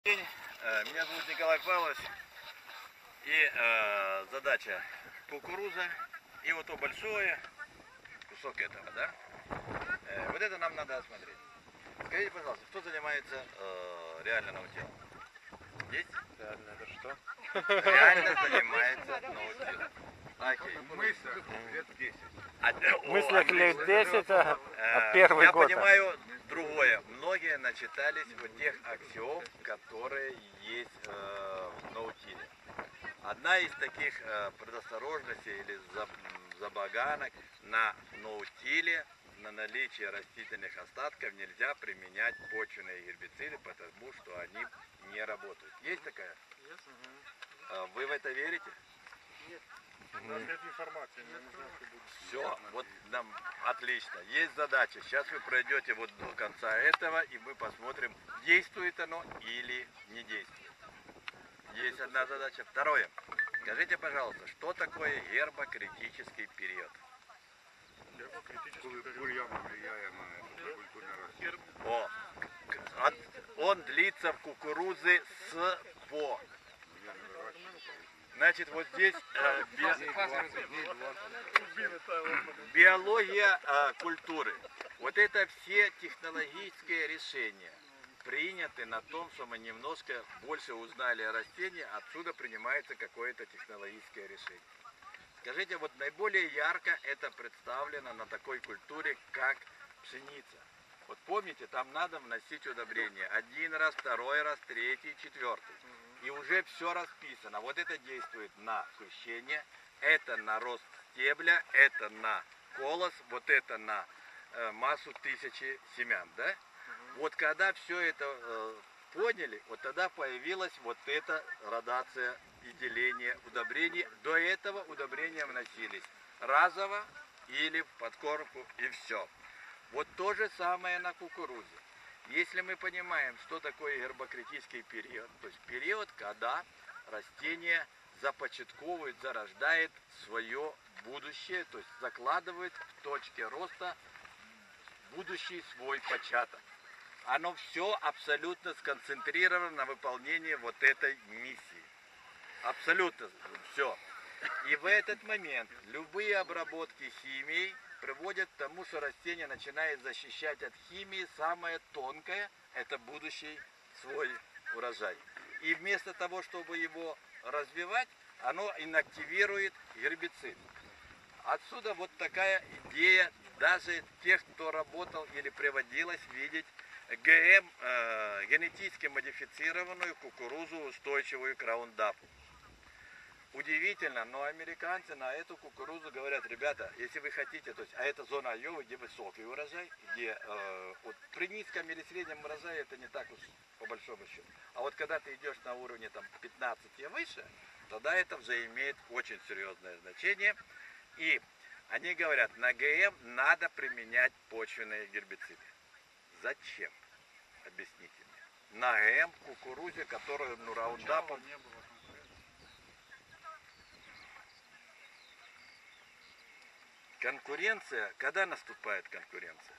День. Меня зовут Николай Павлович. И задача кукуруза. И вот то большое кусок этого, да? Вот это нам надо осмотреть. Скажите, пожалуйста, кто занимается реально наутилом? Есть? Реально это что? Реально занимается наутилом. Окей. В мыслях лет 10. В мыслях лет 10, а первый Я год. понимаю другое. Многие начитались вот тех аксиом, которые есть в наутиле. Одна из таких предосторожностей или забаганок: на наутиле на наличие растительных остатков нельзя применять почвенные гербициды, потому что они не работают. Есть такая? Вы в это верите? Нет. У нас нет информации, мы не знаем, что будет. Все, вот нам отлично. Есть задача. Сейчас вы пройдете вот до конца этого, и мы посмотрим, действует оно или не действует. Есть одна задача. Второе. Скажите, пожалуйста, что такое гербокритический период? Гербокритический период влияет на культурный рост. Он длится в кукурузе с по. Значит, вот здесь биология культуры. Вот это все технологические решения приняты на том, что мы немножко больше узнали о растении, отсюда принимается какое-то технологическое решение. Скажите, вот наиболее ярко это представлено на такой культуре, как пшеница. Вот помните, там надо вносить удобрения. Один раз, второй раз, третий, четвертый. И уже все расписано. Вот это действует на сущение, это на рост стебля, это на колос, вот это на массу тысячи семян, да? Вот когда все это поняли, вот тогда появилась вот эта градация и деление удобрений. До этого удобрения вносились разово или в подкормку, и все. Вот то же самое на кукурузе. Если мы понимаем, что такое гербокритический период, то есть период, когда растение започатковывает, зарождает свое будущее, то есть закладывает в точке роста будущий свой початок. Оно все абсолютно сконцентрировано на выполнении вот этой миссии. Абсолютно все. И в этот момент любые обработки химией приводят к тому, что растение начинает защищать от химии самое тонкое, это будущий свой урожай. И вместо того, чтобы его развивать, оно инактивирует гербицид. Отсюда вот такая идея даже тех, кто работал или приводилось видеть ГМ, генетически модифицированную кукурузу, устойчивую к раундапу. Удивительно, но американцы на эту кукурузу говорят: ребята, если вы хотите, то есть, а это зона Айовы, где высокий урожай, где вот при низком или среднем урожае это не так уж по большому счету. А вот когда ты идешь на уровне там 15 и выше, тогда это уже имеет очень серьезное значение. И они говорят, на ГМ надо применять почвенные гербициды. Зачем? Объясните мне. На ГМ кукурузе, которую раундапом не было. Конкуренция, когда наступает конкуренция?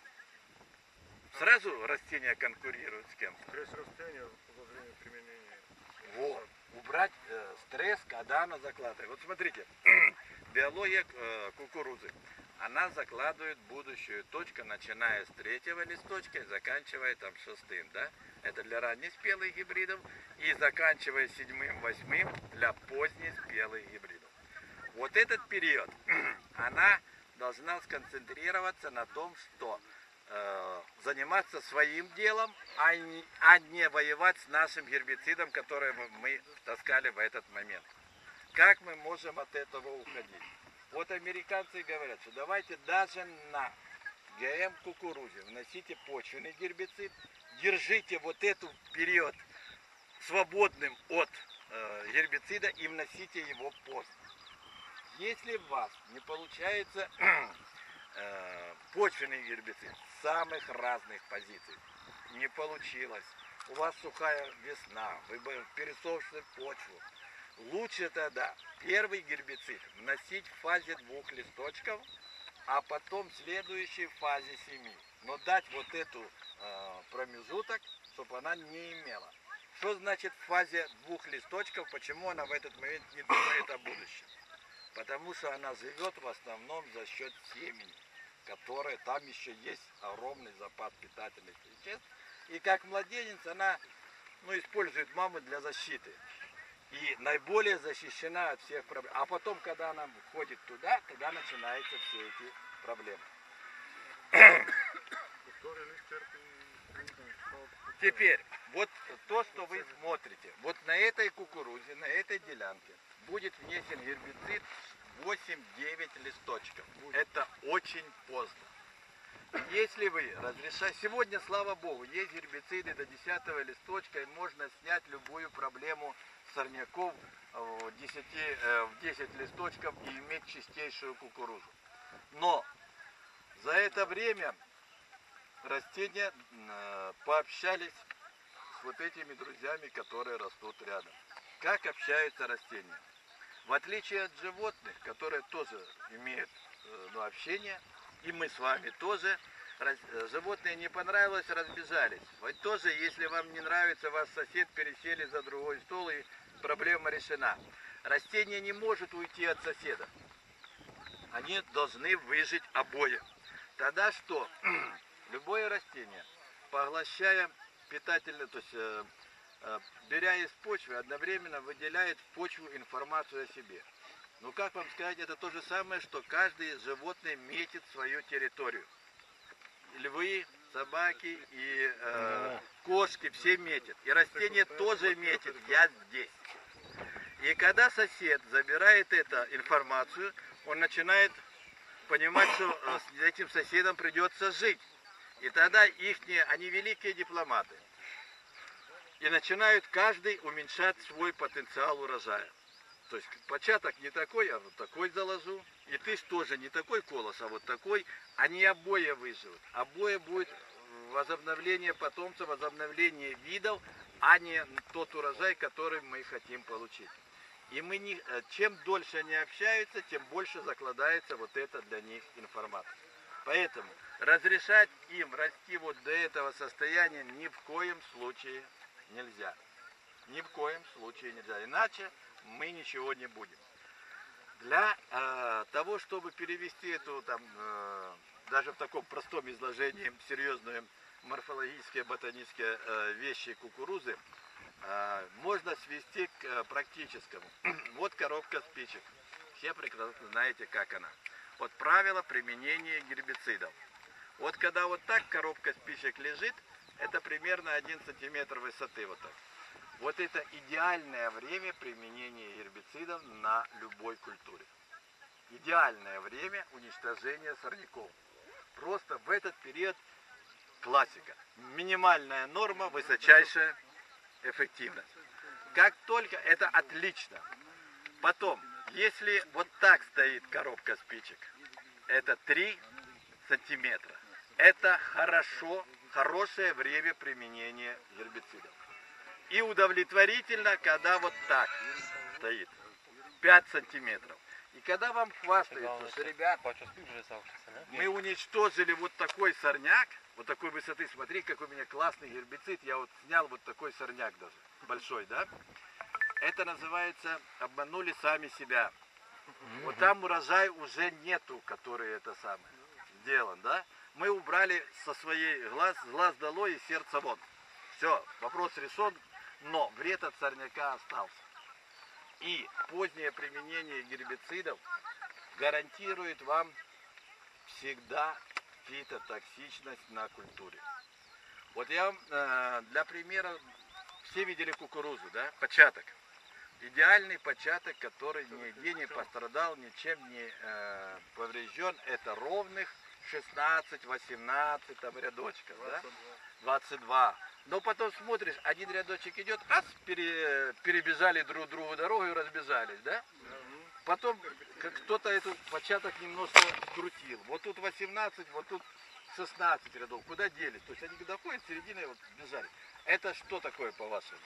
Сразу растения конкурируют с кем-то. Стресс растения во время применения. Вот. Убрать стресс, когда она закладывает. Вот смотрите, биология кукурузы. Она закладывает будущую точку, начиная с третьего листочка и заканчивая там шестым, да? Это для раннеспелых гибридов. И заканчивая седьмым, восьмым для позднеспелых гибридов. Вот этот период, она должна сконцентрироваться на том, что заниматься своим делом, а не воевать с нашим гербицидом, который мы таскали в этот момент. Как мы можем от этого уходить? Вот американцы говорят, что давайте даже на ГМ кукурузе вносите почвенный гербицид, держите вот этот период свободным от гербицида и вносите его поздно. Если у вас не получается почвенный гербицид с самых разных позиций, не получилось, у вас сухая весна, вы пересохшую почву, лучше тогда первый гербицид вносить в фазе 2 листочков, а потом в следующей фазе 7. Но дать вот эту промежуток, чтобы она не имела. Что значит в фазе двух листочков? Почему она в этот момент не думает о будущем? Потому что она живет в основном за счет семени, которая там еще есть огромный запас питательных веществ. И как младенец она использует маму для защиты. И наиболее защищена от всех проблем. А потом, когда она входит туда, тогда начинаются все эти проблемы. Теперь, вот то, что вы смотрите, вот на этой кукурузе, на этой делянке будет внесен гербицид 8-9 листочков. Это очень поздно. Если вы разрешаете, сегодня, слава богу, есть гербициды до 10 листочка, и можно снять любую проблему сорняков в 10 листочков и иметь чистейшую кукурузу. Но за это время растения пообщались с вот этими друзьями, которые растут рядом. Как общаются растения? В отличие от животных, которые тоже имеют общение, и мы с вами тоже, животные не понравилось, разбежались. Вот тоже, если вам не нравится, ваш сосед, пересели за другой стол, и проблема решена. Растение не может уйти от соседа. Они должны выжить обои. Тогда что? Любое растение, поглощая питательное, то есть беря из почвы, одновременно выделяет в почву информацию о себе. Ну как вам сказать, это то же самое, что каждое животное метит свою территорию. Львы, собаки и кошки все метят. И растение тоже метит, я здесь. И когда сосед забирает эту информацию, он начинает понимать, что с этим соседом придется жить. И тогда они великие дипломаты. И начинают каждый уменьшать свой потенциал урожая. То есть початок не такой, а вот такой заложу. И ты тоже не такой колос, а вот такой. Они обои выживут. Обои будет возобновление потомства, возобновление видов, а не тот урожай, который мы хотим получить. И чем дольше они общаются, тем больше закладывается вот это для них информация. Поэтому разрешать им расти вот до этого состояния ни в коем случае нельзя. Ни в коем случае нельзя. Иначе мы ничего не будем. Для того, чтобы перевести эту даже в таком простом изложении серьезные морфологические, ботанические вещи кукурузы, можно свести к практическому. Вот коробка спичек. Все прекрасно знаете, как она. Вот правило применения гербицидов. Вот когда вот так коробка спичек лежит, это примерно 1 сантиметр высоты вот так. Вот это идеальное время применения гербицидов на любой культуре. Идеальное время уничтожения сорняков. Просто в этот период классика. Минимальная норма, высочайшая эффективность. Как только это отлично. Потом, если вот так стоит коробка спичек, это 3 сантиметра. Это хорошее время применения гербицидов. И удовлетворительно, когда вот так стоит. 5 сантиметров. И когда вам хвастаются, что, ребят, мы уничтожили вот такой сорняк, вот такой высоты, смотри, какой у меня классный гербицид, я вот снял вот такой сорняк даже, большой, да? Это называется, обманули сами себя. Вот там урожай уже нету, который это самое сделан, да? Мы убрали со своей глаз долой и сердце вон. Все, вопрос решен, но вред от сорняка остался. И позднее применение гербицидов гарантирует вам всегда фитотоксичность на культуре. Вот я вам для примера, все видели кукурузу, да, початок. Идеальный початок, который нигде не пострадал, ничем не поврежден, это ровных 16-18 там рядочков, 22. Да? 22. Но потом смотришь, один рядочек идет, перебежали друг другу дорогу и разбежались, да? Потом кто-то этот початок немножко скрутил. Вот тут 18, вот тут 16 рядов. Куда делись? То есть они доходят, середины вот бежали. Это что такое, по-вашему?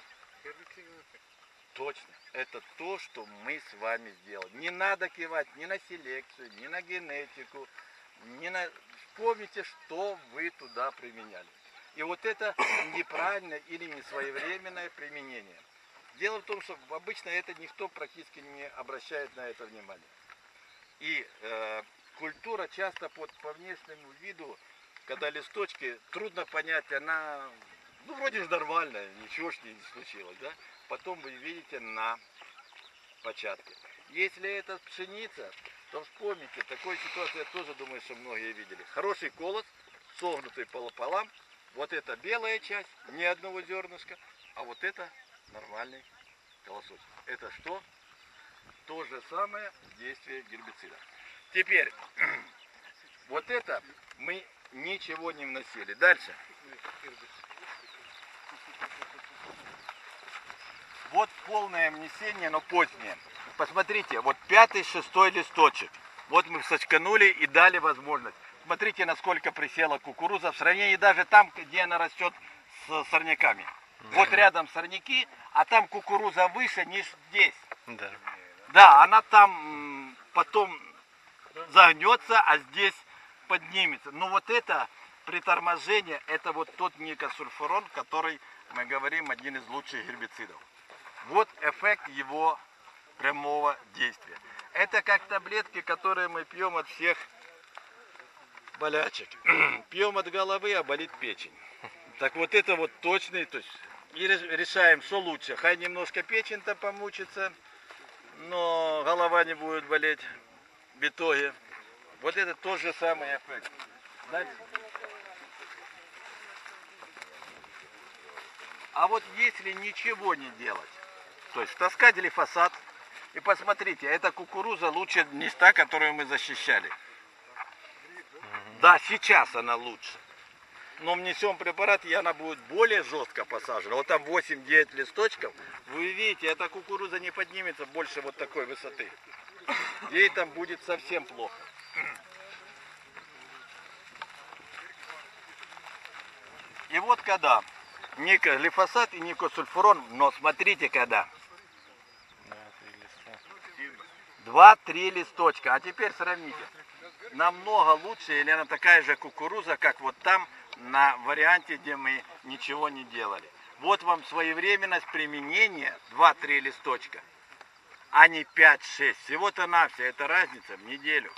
Точно. Это то, что мы с вами сделали. Не надо кивать ни на селекцию, ни на генетику. Вспомните, что вы туда применяли. И вот это неправильное или несвоевременное применение. Дело в том, что обычно это никто практически не обращает на это внимания. И культура часто по внешнему виду, когда листочки, трудно понять, она, ну, вроде же нормальная, ничего ж не случилось, да? Потом вы видите на початке. Если это пшеница, то вспомните, такую ситуацию я тоже думаю, что многие видели. Хороший колос, согнутый пополам, вот это белая часть, ни одного зернышка, а вот это нормальный колосочек. Это что? То же самое действие гербицида. Теперь, вот это мы ничего не вносили. Дальше. Вот полное внесение, но позднее. Посмотрите, вот 5-й, 6-й листочек. Вот мы сочканули и дали возможность. Смотрите, насколько присела кукуруза в сравнении даже там, где она растет с сорняками. Вот рядом сорняки, а там кукуруза выше, ниж здесь. Да. Да, она там потом загнется, а здесь поднимется. Но вот это при торможении, это вот тот никосульфурон, который, мы говорим, один из лучших гербицидов. Вот эффект его прямого действия. Это как таблетки, которые мы пьем от всех болячек. Пьем от головы, а болит печень. Так вот это вот точный, то есть и решаем, что лучше. Хай немножко печень-то помучится, но голова не будет болеть в итоге. Вот это тот же самый эффект. Дальше. А вот если ничего не делать, то есть таскать глифосат, и посмотрите, эта кукуруза лучше не та, которую мы защищали. Да, сейчас она лучше. Но внесем препарат, и она будет более жестко посажена. Вот там 8-9 листочков. Вы видите, эта кукуруза не поднимется больше вот такой высоты. Ей там будет совсем плохо. И вот когда глифосат и никосульфурон, но смотрите когда. 2-3 листочка. А теперь сравните. Намного лучше или она такая же кукуруза, как вот там на варианте, где мы ничего не делали. Вот вам своевременность применения 2-3 листочка, а не 5-6. Всего-то навсего, это разница в неделю.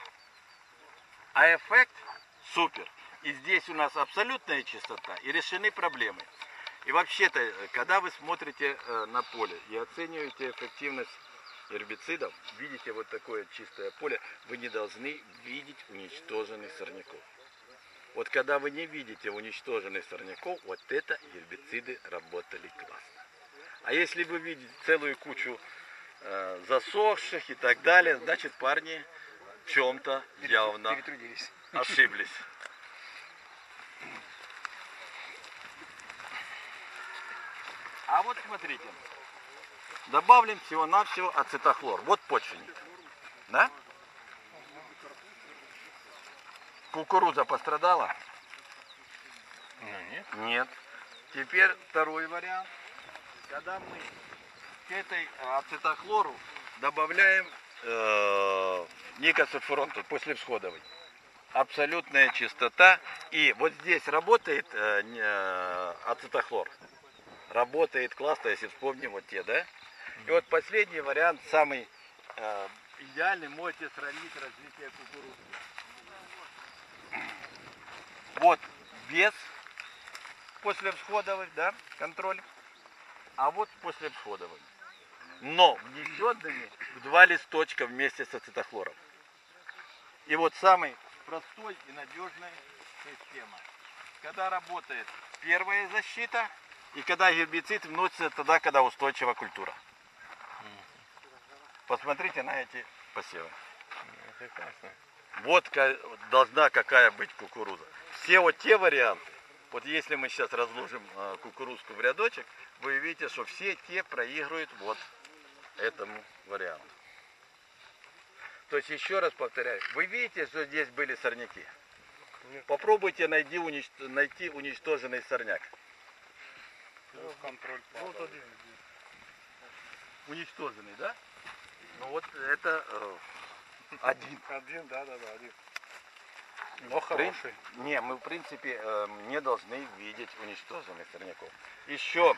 А эффект супер. И здесь у нас абсолютная чистота и решены проблемы. И вообще-то, когда вы смотрите на поле и оцениваете эффективность гербицидов, видите вот такое чистое поле, вы не должны видеть уничтоженных сорняков. Вот когда вы не видите уничтоженных сорняков, вот это гербициды работали классно. А если вы видите целую кучу засохших и так далее, значит парни в чем-то явно ошиблись. А вот смотрите, добавлен всего-навсего ацетохлор. Вот почвенник. Да? Кукуруза пострадала? Ну нет. Нет. Теперь второй вариант. Когда мы к этой ацетохлору добавляем никосульфурон, после всходовой. Абсолютная чистота. И вот здесь работает ацетохлор. Работает классно, если вспомним вот те, да? И вот последний вариант, самый идеальный, можете сравнить развитие кукурузы. Вот без послевсходовых, да, контроль, а вот послевсходовых. Но внесенными в 2 листочка вместе с ацетохлором. И вот самый простой и надежная система. Когда работает первая защита, и когда гербицид вносится тогда, когда устойчива культура. Посмотрите на эти посевы. Прекрасно. Вот должна какая быть кукуруза. Все вот те варианты, вот если мы сейчас разложим кукурузку в рядочек, вы видите, что все те проигрывают вот этому варианту. То есть еще раз повторяю, вы видите, что здесь были сорняки? Попробуйте найти уничтоженный сорняк. Контроль Вот один. Уничтоженный, да? Ну вот это один. Один, да, один. Но хороший. Не, мы в принципе не должны видеть уничтоженных сорняков. Еще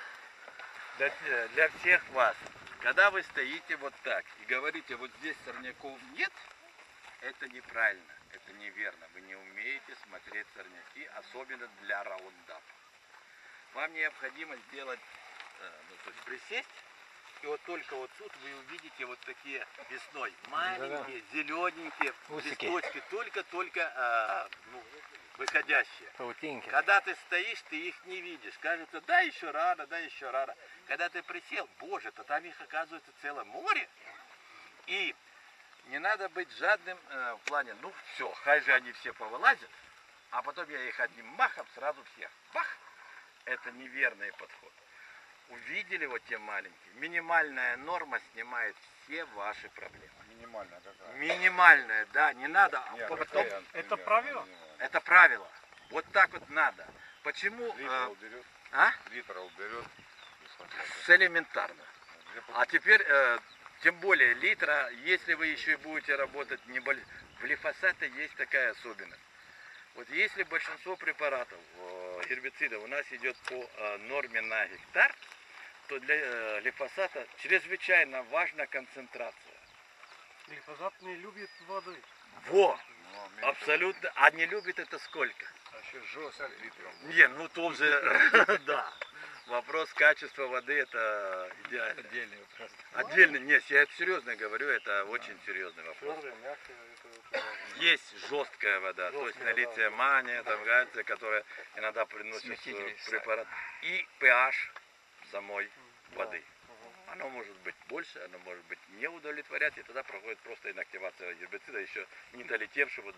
для всех вас, когда вы стоите вот так и говорите, вот здесь сорняков нет, это неправильно, это неверно. Вы не умеете смотреть сорняки, особенно для раундап. Вам необходимо сделать, то есть присесть, и вот только вот тут вы увидите вот такие весной маленькие, зелененькие Усики. листочки, только выходящие. Паутинки. Когда ты стоишь, ты их не видишь. Кажется, да еще рано, да еще рано. Когда ты присел, боже, то там их оказывается целое море. И не надо быть жадным в плане, ну все, хай же они все повылазят, а потом я их одним махом сразу всех. Бах! Это неверный подход. Увидели вот те маленькие. Минимальная норма снимает все ваши проблемы. Минимальная какая? Минимальная, да, не надо. Нет, Потом, какая? Это Примерно правило? минимальная. это правило. Вот так вот надо. Почему? Литр уберет. А? Литр уберет. С элементарно. А теперь, тем более литра, если вы еще и будете работать в глифосате, есть такая особенность. Вот если большинство препаратов, гербицидов у нас идет по норме на гектар, то для глифосата чрезвычайно важна концентрация. Глифосат не любит воды. Во! Абсолютно. А не любит это сколько? А еще 60 литров. Не, ну тут же, да. Вопрос качества воды это идеально. Отдельный вопрос. Отдельно, нет, я это серьезно говорю, это очень серьезный вопрос. Твердая, мягкая, это Есть жесткая вода, то есть налитие мания, там, гальция, которая иногда приносит препарат. И pH самой воды. Оно может быть больше, оно может быть не удовлетворять, и тогда проходит просто инактивация гербицида, еще не долетевшего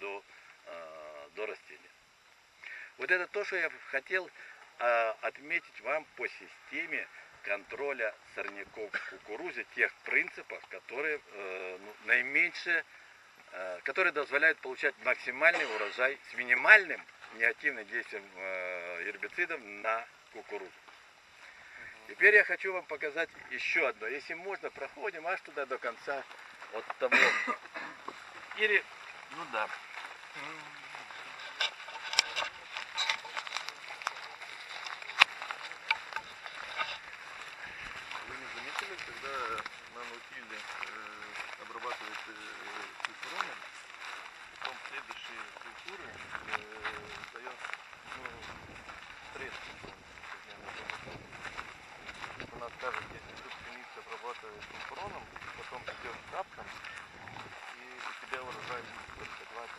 до растения. Вот это то, что я хотел отметить вам по системе контроля сорняков в кукурузе, тех принципов, которые наименьше, которые позволяют получать максимальный урожай с минимальным негативным действием гербицидов на кукурузу. Теперь я хочу вам показать еще одно. Если можно, проходим аж туда до конца от того. Или, ну да. Вы не заметили, когда мы научили обрабатывать культурами, потом следующие культуры дает стресс. У нас скажет, если ты пшеницу обрабатываешь фуроном, потом идешь капком, и у тебя урожай будет только 20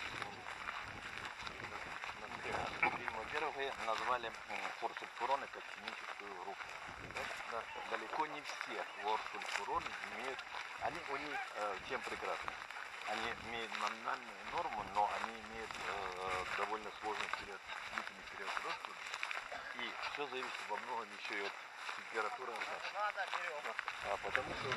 Во-первых, вы назвали форсульфуроны как химическую группу. Да? Далеко не все форсульфуроны имеют, у них чем прекрасны? Они имеют номинальную норму, но они имеют довольно сложный длительный период роста. И все зависит во многом еще и от температуры. Потому что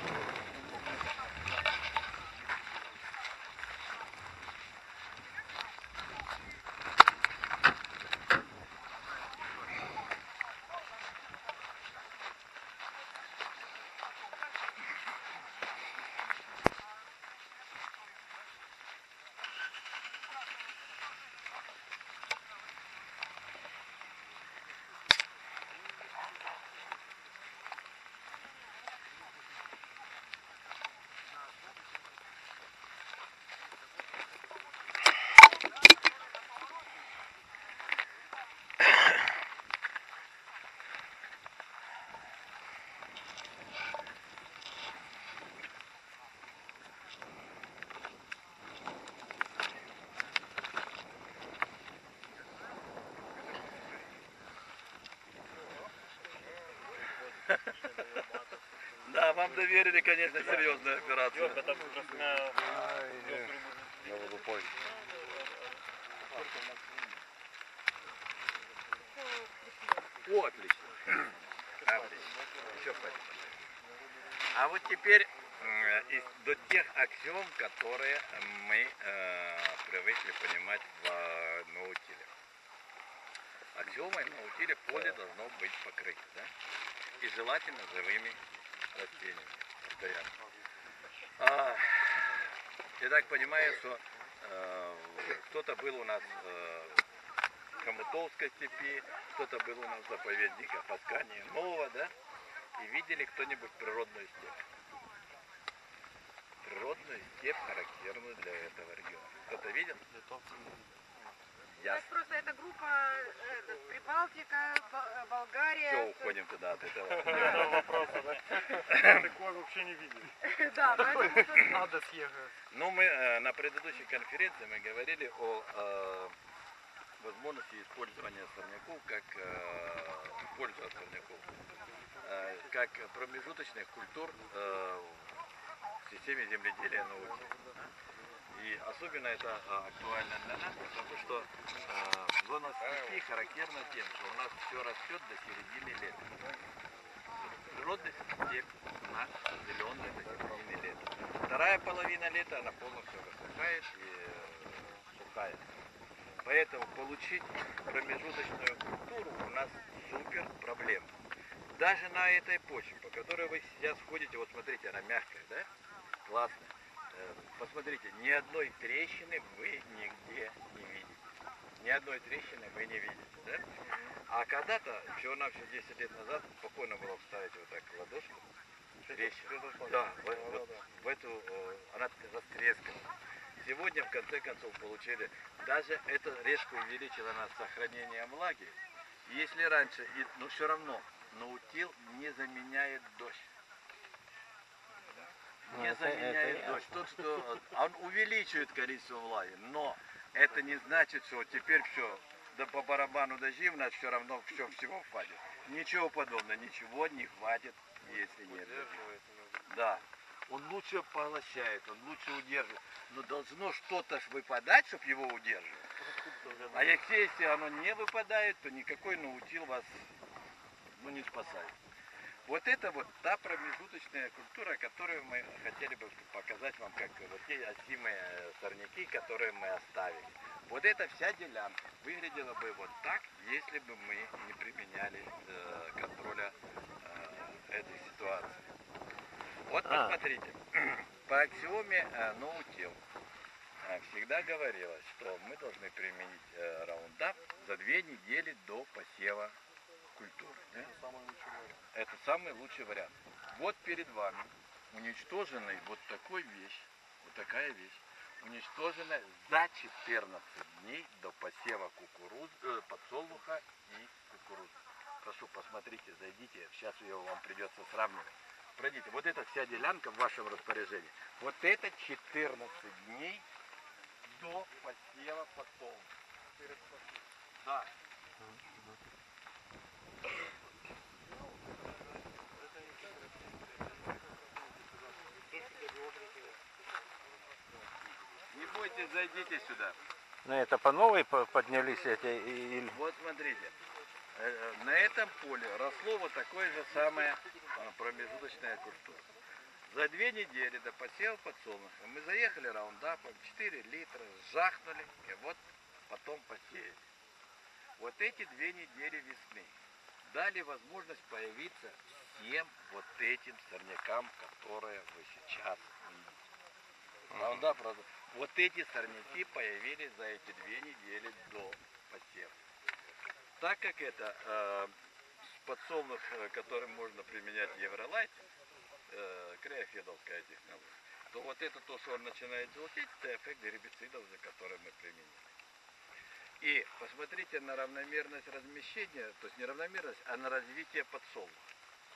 да, вам доверили, конечно, серьезную операцию. О, отлично. Отлично. Еще хватит. А вот теперь до тех аксиом, которые мы привыкли понимать в наутиле. Аксиомой в наутиле поле должно быть покрыто, да? И желательно живыми растениями постоянно. Я так понимаю, что кто-то был у нас в Хомутовской степи, кто-то был у нас в заповедниках Аскания Нового, да? И видели кто-нибудь природную степь? Природную степь, характерную для этого региона. Кто-то видел? У нас просто эта группа Прибалтика, Болгария. Все, уходим туда от этого. Этого вопроса, да? Такое вообще не видели. Да, поэтому Надо съехать. Ну, мы на предыдущей конференции мы говорили о возможности использования сорняков как в пользу от сорняков, как промежуточных культур в системе земледелия науки. И особенно это актуально для нас, потому что зона степи характерна тем, что у нас все растет до середины лета. Природный степь у нас зеленая до середины лета. Вторая половина лета она полностью высыхает и сухая. Поэтому получить промежуточную культуру у нас супер проблема. Даже на этой почве, по которой вы сейчас ходите, вот смотрите, она мягкая, да? Классная. Посмотрите, ни одной трещины вы нигде не видите. Ни одной трещины вы не видите, да? А когда-то, всего-навсего 10 лет назад, спокойно было вставить вот так ладошку, трещину. Да, в эту, она растрескалась. Сегодня, в конце концов, получили, даже эта резко увеличила нас сохранение влаги. Если раньше, но все равно, наутил не заменяет дождь. Не заменяет дождь. Тот, что он увеличивает количество влаги, но это не значит, что теперь все, да по барабану дожди у нас все равно всего хватит. Ничего подобного, ничего не хватит, если нет дождя. Да. Он лучше поглощает, он лучше удерживает. Но должно что-то выпадать, чтобы его удерживать. А если оно не выпадает, то никакой наутил вас не спасает. Вот это вот та промежуточная культура, которую мы хотели бы показать вам, как вот те осимые сорняки, которые мы оставили. Вот эта вся делянка выглядела бы вот так, если бы мы не применяли контроля этой ситуации. Вот посмотрите, по аксиоме ноутил всегда говорилось, что мы должны применить раундап за 2 недели до посева культуры. Да? Это самый лучший вариант. Вот перед вами уничтоженный вот такой вещь, вот такая вещь, уничтоженная за 14 дней до посева подсолнуха и кукурузы. Прошу, посмотрите, зайдите, сейчас ее вам придется сравнивать. Пройдите, вот эта вся делянка в вашем распоряжении. Вот это 14 дней до посева подсолнуха. Да. Не бойтесь, зайдите сюда. Ну это по новой поднялись эти или... Вот смотрите, на этом поле росло вот такое же самое промежуточная культура. За 2 недели до посева подсолнуха мы заехали раундапом, 4 литра, сжахнули и вот потом посеяли. Вот эти 2 недели весны дали возможность появиться всем вот этим сорнякам, которые вы сейчас видите. Раундап, вот эти сорняки появились за эти 2 недели до посева. Так как это подсолнух, который можно применять Евролайт, креофедовская технология, то вот это то, что он начинает желтеть, это эффект гербицидов, за которые мы применили. И посмотрите на равномерность размещения, то есть не равномерность, а на развитие подсолнуха.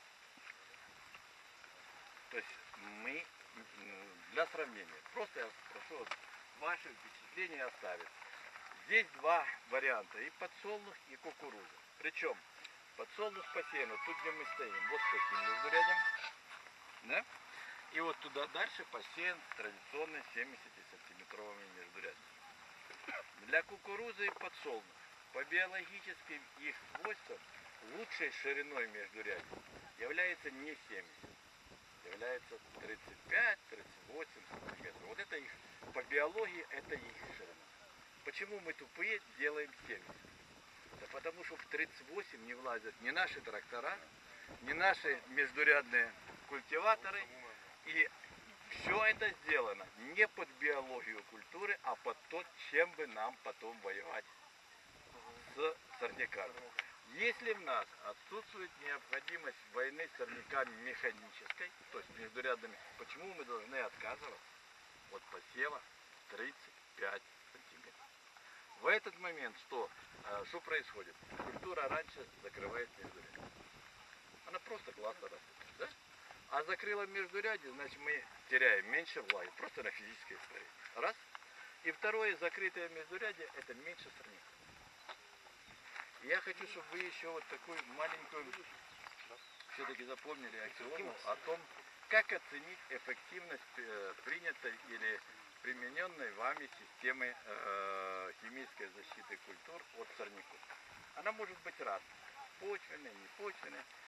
То есть мы, для сравнения, просто я прошу ваши впечатления оставить. Здесь 2 варианта, и подсолнух, и кукуруза. Причем подсолнух посеян, вот тут где мы стоим, вот с таким междурядом, да? И вот туда дальше посеян традиционный 70-сантиметровыми междурядьями. Для кукурузы и подсолнух по биологическим их свойствам лучшей шириной междурядья является не 70, является 35-38 сантиметров. Вот это их, по биологии, это их ширина. Почему мы тупые делаем 70? Да потому что в 38 не влазят ни наши трактора, ни наши междурядные культиваторы. И Все это сделано не под биологию культуры, а под то, чем бы нам потом воевать с сорняками. Если в нас отсутствует необходимость войны с сорняками механической, то есть междурядными, почему мы должны отказываться от посева 35 сантиметров? В этот момент что происходит? Культура раньше закрывает междурядье. Она просто классно растет. Да? А закрыла междурядье, значит мы теряем меньше влаги, просто на физическое строение. Раз. И второе, закрытое междурядье, это меньше сорняков. Я хочу, чтобы вы еще вот такую маленькую все-таки запомнили аксиому о том, как оценить эффективность принятой или примененной вами системы химической защиты культур от сорняков. Она может быть разной. Почвенной, непочвенной.